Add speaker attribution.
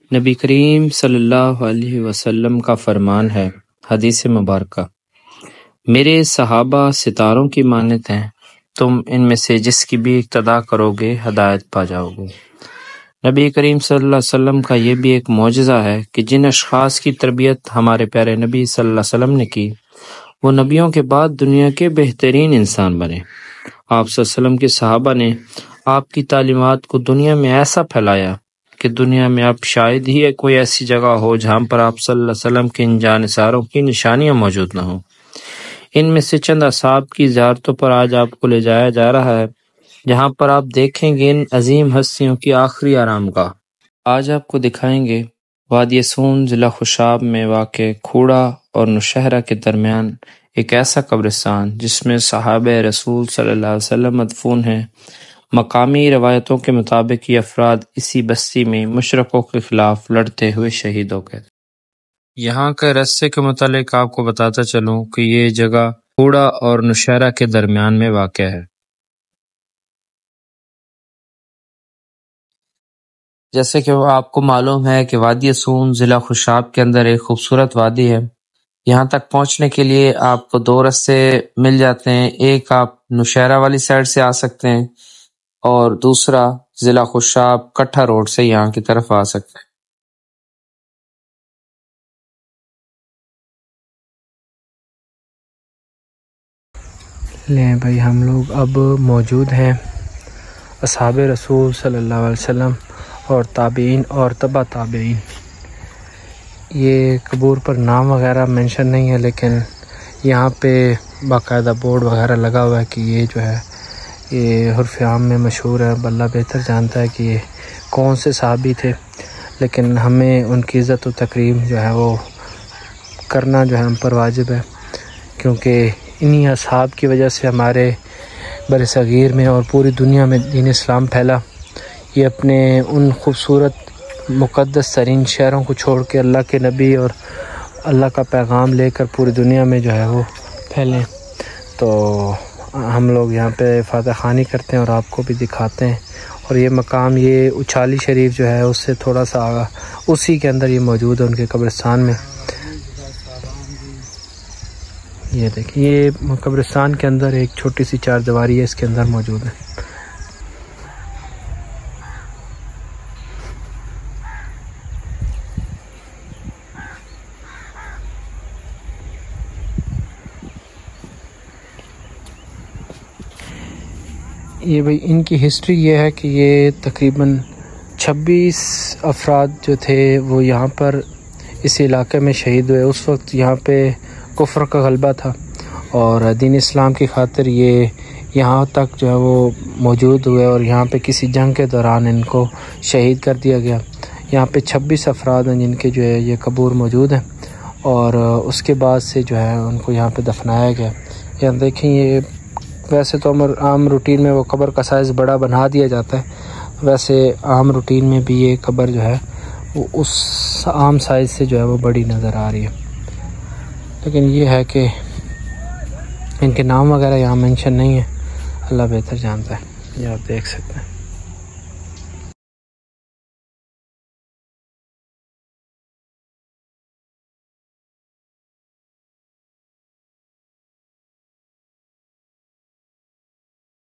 Speaker 1: نبی کریم صلی اللہ علیہ وسلم کا فرمان ہے، حدیث مبارکہ، میرے صحابہ ستاروں کی مانند ہیں، تم ان میں سے جس کی بھی اقتداء کرو گے ہدایت پا جاؤ گے۔ نبی کریم صلی اللہ علیہ وسلم کا یہ بھی ایک معجزہ ہے کہ جن اشخاص کی تربیت ہمارے پیارے نبی صلی اللہ علیہ وسلم نے کی، وہ نبیوں کے بعد دنیا کے بہترین انسان بنے۔ آپ صلی اللہ علیہ وسلم کے صحابہ نے آپ کی تعلیمات کو دنیا میں ایسا پھیلایا کہ دنیا میں اب شاید ہی کوئی ایسی جگہ ہو جہاں پر آپ صلی اللہ علیہ وسلم کے ان جانثاروں کی نشانیاں موجود نہ ہوں۔ ان میں سے چند اصحاب کی زیارتوں پر آج آپ کو لے جایا جا رہا ہے، جہاں پر آپ دیکھیں گے ان عظیم ہستیوں کی آخری آرام گاہ۔ آج آپ کو دکھائیں گے وادی سون ضلع خوشاب میں واقع کھوڑا اور نوشہرہ کے درمیان ایک ایسا قبرستان جس میں صحابہ رسول صلی اللہ علیہ وسلم مدفون ہیں۔ مقامی روایتوں کے مطابق یہ افراد اسی بستی میں مشرکوں کے خلاف لڑتے ہوئے شہید ہو گئے۔ یہاں کے رستے کے متعلق آپ کو بتاتا چلوں کہ یہ جگہ کھوڑا اور نوشہرہ کے درمیان میں واقع ہے۔ جیسے کہ آپ کو معلوم ہے کہ وادی سون ضلع خوشاب کے اندر ایک خوبصورت وادی ہے۔ یہاں تک پہنچنے کے لیے آپ کو دو راستے مل جاتے ہیں، ایک آپ نوشہرہ والی سائڈ سے آ سکتے ہیں اور دوسرا ضلع خوشاب کٹھا روڈ سے یہاں کی طرف آ سکتے ہیں۔
Speaker 2: لیں بھائی، ہم لوگ اب موجود ہیں اصحاب رسول صلی اللہ علیہ وسلم اور تابعین اور تبع تابعین۔ یہ قبور پر نام وغیرہ مینشن نہیں ہے، لیکن یہاں پہ باقاعدہ بورڈ وغیرہ لگا ہوا ہے کہ یہ جو ہے یہ عرف عام میں مشہور ہے۔ اللہ بہتر جانتا ہے کہ یہ کون سے صحابی تھے، لیکن ہمیں ان کی عزت و تکریم جو ہے وہ کرنا جو ہے ہم پر واجب ہے، کیونکہ انہی اصحاب کی وجہ سے ہمارے بر صغیر میں اور پوری دنیا میں دین اسلام پھیلا۔ یہ اپنے ان خوبصورت مقدس ترین شہروں کو چھوڑ کے اللہ کے نبی اور اللہ کا پیغام لے کر پوری دنیا میں جو ہے وہ پھیلیں۔ تو ہم لوگ یہاں پہ فاتح خوانی کرتے ہیں اور آپ کو بھی دکھاتے ہیں۔ اور یہ مقام، یہ اچالی شریف جو ہے اس سے تھوڑا سا آگا اسی کے اندر یہ موجود ہے، ان کے قبرستان میں۔ یہ دیکھیں، یہ قبرستان کے اندر ایک چھوٹی سی چار دیواری ہے، اس کے اندر موجود ہے۔ یہ بھائی ان کی ہسٹری یہ ہے کہ یہ تقریباً 26 افراد جو تھے وہ یہاں پر اس علاقے میں شہید ہوئے۔ اس وقت یہاں پہ کفر کا غلبہ تھا اور دین اسلام کی خاطر یہ یہاں تک جو ہے وہ موجود ہوئے اور یہاں پہ کسی جنگ کے دوران ان کو شہید کر دیا گیا۔ یہاں پہ 26 افراد ہیں جن کے جو ہے یہ قبور موجود ہیں، اور اس کے بعد سے جو ہے ان کو یہاں پہ دفنایا گیا۔ یہاں دیکھیں، یہ ویسے تو عام روٹین میں وہ قبر کا سائز بڑا بنا دیا جاتا ہے، ویسے عام روٹین میں بھی یہ قبر جو ہے وہ اس عام سائز سے جو ہے وہ بڑی نظر آ رہی ہے، لیکن یہ ہے کہ ان کے نام وغیرہ یہاں مینشن نہیں ہے، اللہ بہتر جانتا ہے۔ یہ آپ دیکھ سکتے ہیں۔